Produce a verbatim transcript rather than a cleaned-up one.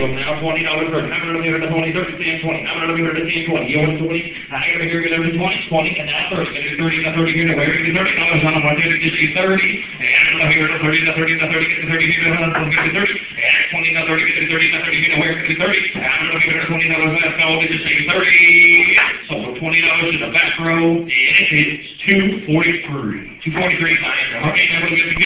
go now. Twenty dollars thirty. I'm gonna leave it at twenty, thirty, ten, twenty. I'm gonna leave it at ten, twenty. You want twenty? I gotta here get every twenty, twenty, and now thirty. Get thirty, now thirty here. Where get thirty dollars on a hundred? Get you thirty. And I'm gonna here at thirty, now thirty, now thirty. Get the thirty here. Now get you thirty. And twenty, now thirty. Get the thirty, now thirty here. Where get you thirty? And I'm gonna give it twenty dollars left. Now get you thirty. So twenty dollars in the back row, and it's two forty-three. Two forty-three. Okay, now we'll get the